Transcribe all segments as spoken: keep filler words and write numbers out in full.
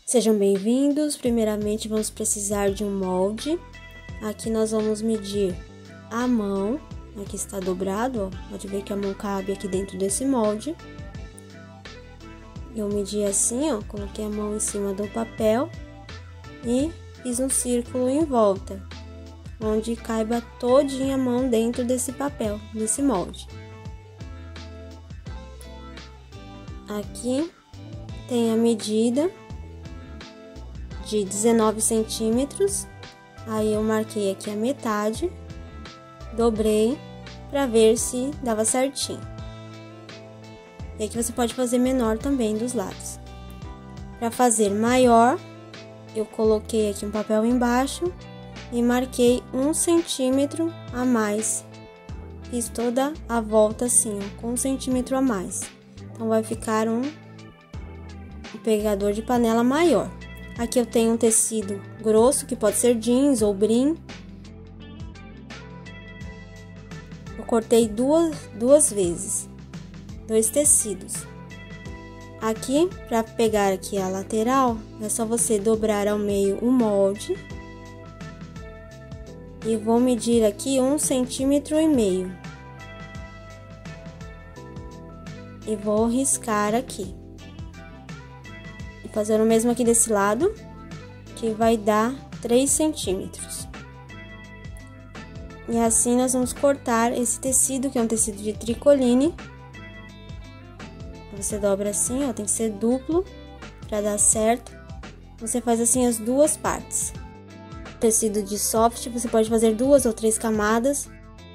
Sejam bem-vindos. Primeiramente, vamos precisar de um molde. Aqui nós vamos medir a mão. Aqui está dobrado, ó. Pode ver que a mão cabe aqui dentro desse molde. Eu medi assim, ó. Coloquei a mão em cima do papel e fiz um círculo em volta, onde caiba todinha a mão dentro desse papel, desse molde. Aqui tem a medida de dezenove centímetros, aí eu marquei aqui a metade, dobrei para ver se dava certinho. E aqui você pode fazer menor também dos lados. Para fazer maior, eu coloquei aqui um papel embaixo e marquei um centímetro a mais. Fiz toda a volta assim, ó, com um centímetro a mais. Então, vai ficar um, um pegador de panela maior. Aqui eu tenho um tecido grosso, que pode ser jeans ou brim. Eu cortei duas, duas vezes, dois tecidos. Aqui, para pegar aqui a lateral, é só você dobrar ao meio o molde. E vou medir aqui um centímetro e meio. E vou riscar aqui. E fazer o mesmo aqui desse lado, que vai dar três centímetros. E assim nós vamos cortar esse tecido, que é um tecido de tricoline. Você dobra assim, ó, tem que ser duplo para dar certo. Você faz assim as duas partes. Tecido de soft, você pode fazer duas ou três camadas.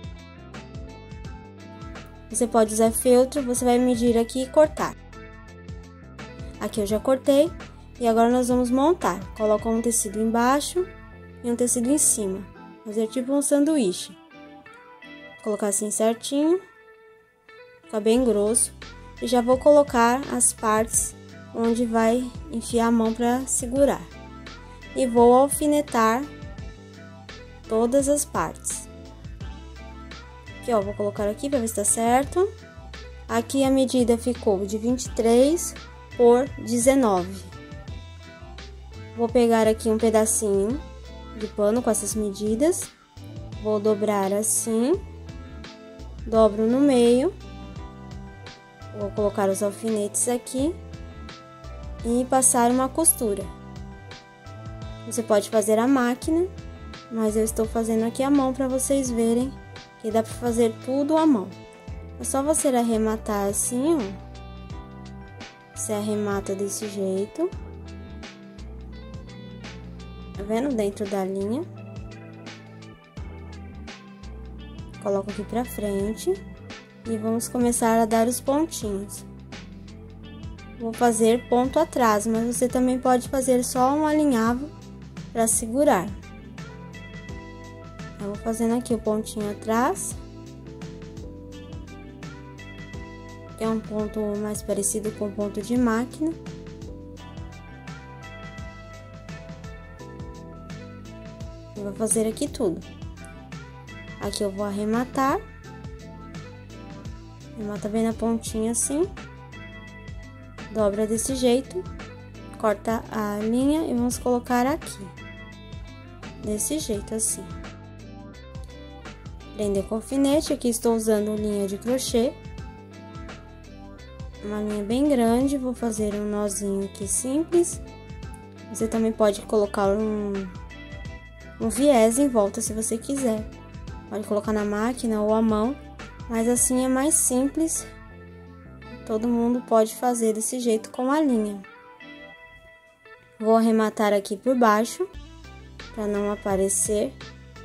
Você pode usar feltro, você vai medir aqui e cortar. Aqui eu já cortei e agora nós vamos montar. Coloca um tecido embaixo e um tecido em cima. Fazer tipo um sanduíche. Colocar assim certinho. Fica bem grosso. E já vou colocar as partes onde vai enfiar a mão para segurar. E vou alfinetar todas as partes. Aqui, ó, vou colocar aqui para ver se tá certo. Aqui a medida ficou de vinte e três por dezenove. Vou pegar aqui um pedacinho de pano com essas medidas. Vou dobrar assim. Dobro no meio. Vou colocar os alfinetes aqui e passar uma costura. Você pode fazer a máquina, mas eu estou fazendo aqui a mão para vocês verem que dá para fazer tudo à mão. É só você arrematar assim, ó. Você arremata desse jeito. Tá vendo? Dentro da linha. Coloco aqui pra frente. E vamos começar a dar os pontinhos. Vou fazer ponto atrás, mas você também pode fazer só um alinhavo para segurar. Eu vou fazendo aqui o pontinho atrás. Que é um ponto mais parecido com o ponto de máquina. Eu vou fazer aqui tudo. Aqui eu vou arrematar. Arremata bem na pontinha assim. Dobra desse jeito. Corta a linha e vamos colocar aqui. Desse jeito assim. Prender com alfinete. Aqui estou usando linha de crochê. Uma linha bem grande. Vou fazer um nozinho aqui simples. Você também pode colocar um, um viés em volta se você quiser. Pode colocar na máquina ou à mão. Mas assim é mais simples. Todo mundo pode fazer desse jeito com a linha. Vou arrematar aqui por baixo, para não aparecer.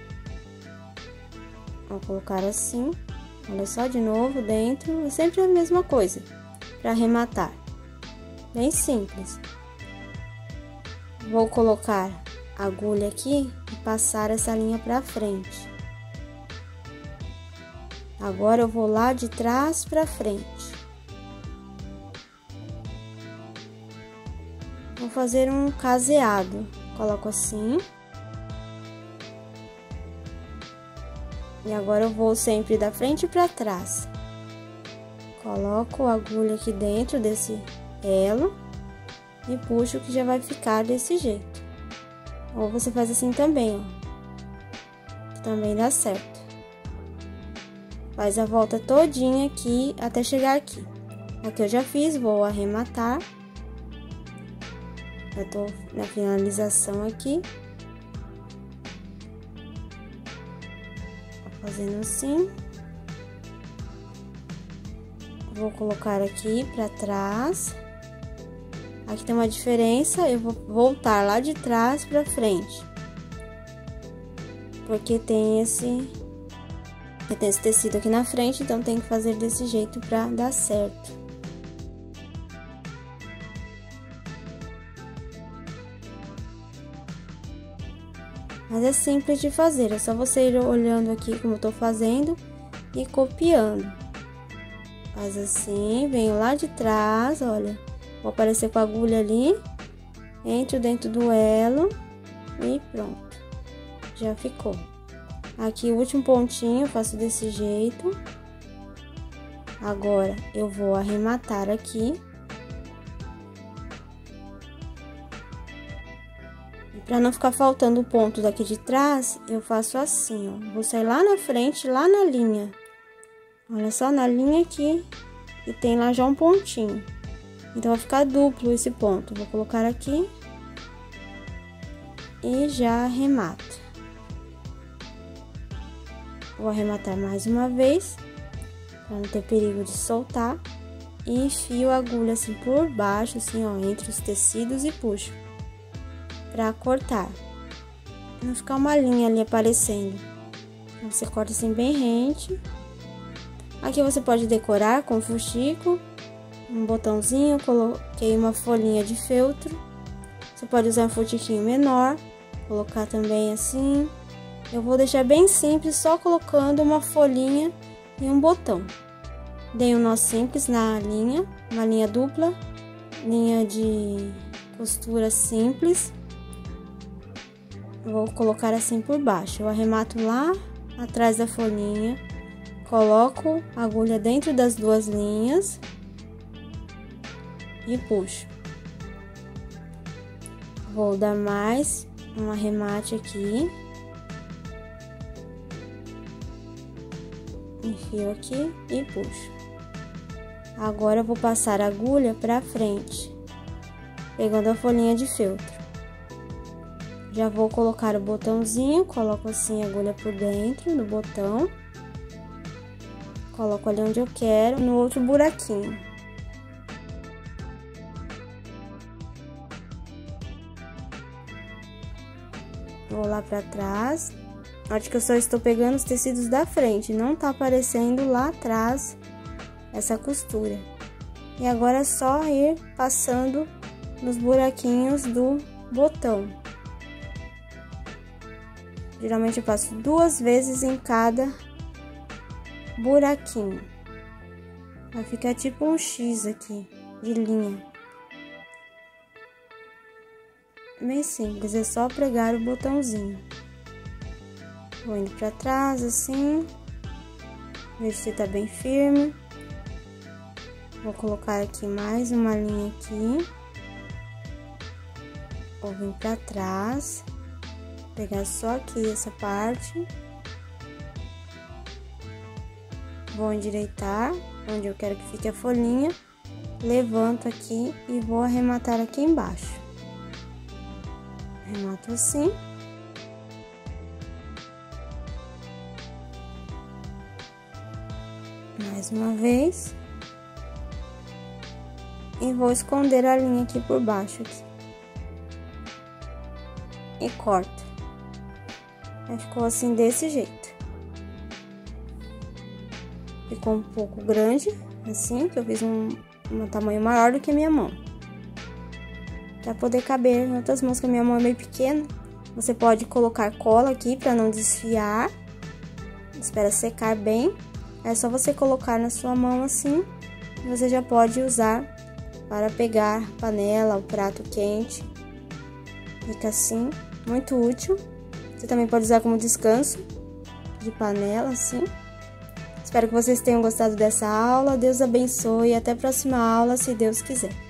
Vou colocar assim. Olha só, de novo, dentro. É sempre a mesma coisa, para arrematar. Bem simples. Vou colocar a agulha aqui e passar essa linha para frente. Agora eu vou lá de trás para frente. Vou fazer um caseado. Coloco assim. E agora eu vou sempre da frente para trás. Coloco a agulha aqui dentro desse elo e puxo que já vai ficar desse jeito. Ou você faz assim também, ó, que também dá certo. Faz a volta todinha aqui até chegar aqui. Aqui eu já fiz, vou arrematar. Já tô na finalização aqui. Fazendo assim. Vou colocar aqui pra trás. Aqui tem uma diferença, eu vou voltar lá de trás pra frente. Porque tem esse... tem esse tecido aqui na frente, então tem que fazer desse jeito pra dar certo. Mas é simples de fazer, é só você ir olhando aqui como eu tô fazendo e copiando. Faz assim, venho lá de trás, olha, vou aparecer com a agulha ali, entro dentro do elo e pronto, já ficou. Aqui o último pontinho eu faço desse jeito. Agora eu vou arrematar aqui. Pra não ficar faltando o ponto daqui de trás, eu faço assim, ó. Vou sair lá na frente, lá na linha. Olha só, na linha aqui, e tem lá já um pontinho. Então, vai ficar duplo esse ponto. Vou colocar aqui. E já arremato. Vou arrematar mais uma vez, pra não ter perigo de soltar. E enfio a agulha assim por baixo, assim, ó, entre os tecidos e puxo. Pra cortar, não ficar uma linha ali aparecendo. Então, você corta assim bem rente. Aqui você pode decorar com fuxico, um botãozinho, coloquei uma folhinha de feltro. Você pode usar um fuxiquinho menor, colocar também assim. Eu vou deixar bem simples, só colocando uma folhinha e um botão. Dei um nó simples na linha, uma linha dupla, linha de costura simples. Vou colocar assim por baixo, eu arremato lá atrás da folhinha, coloco a agulha dentro das duas linhas e puxo. Vou dar mais um arremate aqui, enfio aqui e puxo. Agora eu vou passar a agulha pra frente, pegando a folhinha de feltro. Já vou colocar o botãozinho, coloco assim a agulha por dentro do botão. Coloco ali onde eu quero, no outro buraquinho. Vou lá pra trás. Acho que eu só estou pegando os tecidos da frente, não tá aparecendo lá atrás essa costura. E agora é só ir passando nos buraquinhos do botão. Geralmente eu passo duas vezes em cada buraquinho. Vai ficar tipo um X aqui, de linha. Bem simples, é só pregar o botãozinho. Vou indo pra trás assim. Ver se tá bem firme. Vou colocar aqui mais uma linha aqui. Vou vir pra trás. Pegar só aqui essa parte. Vou endireitar onde eu quero que fique a folhinha. Levanto aqui e vou arrematar aqui embaixo. Arremato assim. Mais uma vez. E vou esconder a linha aqui por baixo. Aqui. E corto. Aí ficou assim desse jeito. Ficou um pouco grande, assim, que eu fiz um, um tamanho maior do que a minha mão. Pra poder caber em outras mãos, que a minha mão é meio pequena. Você pode colocar cola aqui pra não desfiar. Espera secar bem. É só você colocar na sua mão assim. E você já pode usar para pegar panela, o prato quente. Fica assim, muito útil. Você também pode usar como descanso de panela, assim. Espero que vocês tenham gostado dessa aula. Deus abençoe e até a próxima aula, se Deus quiser.